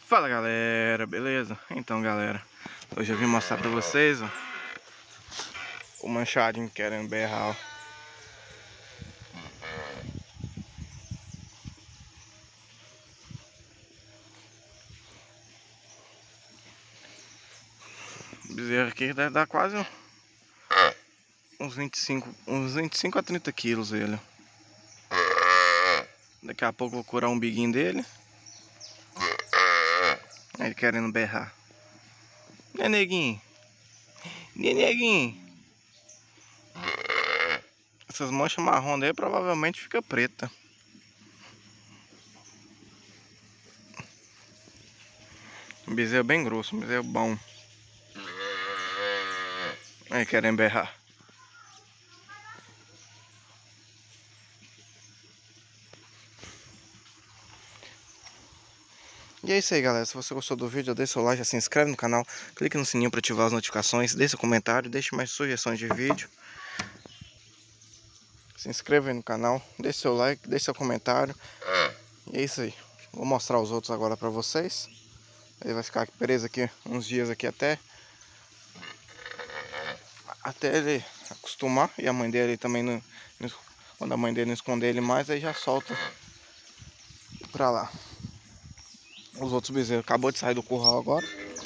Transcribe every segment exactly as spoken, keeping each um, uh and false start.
Fala galera, beleza? Então galera, hoje eu vim mostrar pra vocês ó, o manchadinho querendo berrar ó. O bezerro aqui deve dar quase uns vinte e cinco, uns vinte e cinco a trinta quilos ele. Daqui a pouco eu vou curar um biguinho dele. Ele querendo berrar. Né, neguinho? Né, neguinho? Essas manchas marrom dele provavelmente fica preta. Um bezerro bem grosso, um bezerro bom. Aí querendo berrar. E é isso aí galera, se você gostou do vídeo, deixa seu like, já se inscreve no canal, clique no sininho para ativar as notificações, deixe seu comentário, deixe mais sugestões de vídeo. Se inscreva aí no canal, deixe seu like, deixe seu comentário. E é isso aí, vou mostrar os outros agora para vocês. Ele vai ficar preso aqui uns dias aqui até Até ele acostumar, e a mãe dele também, não, quando a mãe dele não esconder ele mais, aí já solta pra lá. Os outros bezerros acabou de sair do curral agora.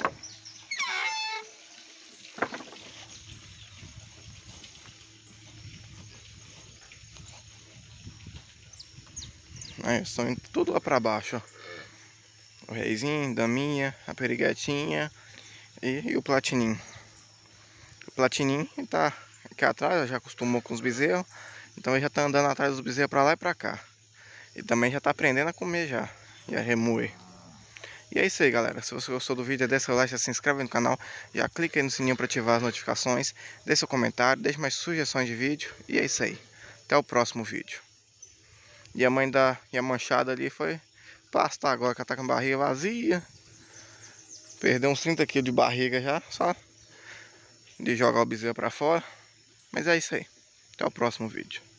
Aí estão indo tudo lá pra baixo, ó. O reizinho, daminha, a periguetinha e, e o platininho. O platininho tá aqui atrás, já acostumou com os bezerros, então ele já tá andando atrás dos bezerros pra lá e pra cá. E também já tá aprendendo a comer já, e a remoer. E é isso aí galera, se você gostou do vídeo, deixa seu like, já se inscreve no canal, já clica aí no sininho para ativar as notificações, deixa seu comentário, deixa mais sugestões de vídeo, e é isso aí. Até o próximo vídeo. E a mãe da e a manchada ali foi pastar agora, que ela tá com a barriga vazia. Perdeu uns trinta quilos de barriga já, só de jogar o bezerro para fora. Mas é isso aí, até o próximo vídeo.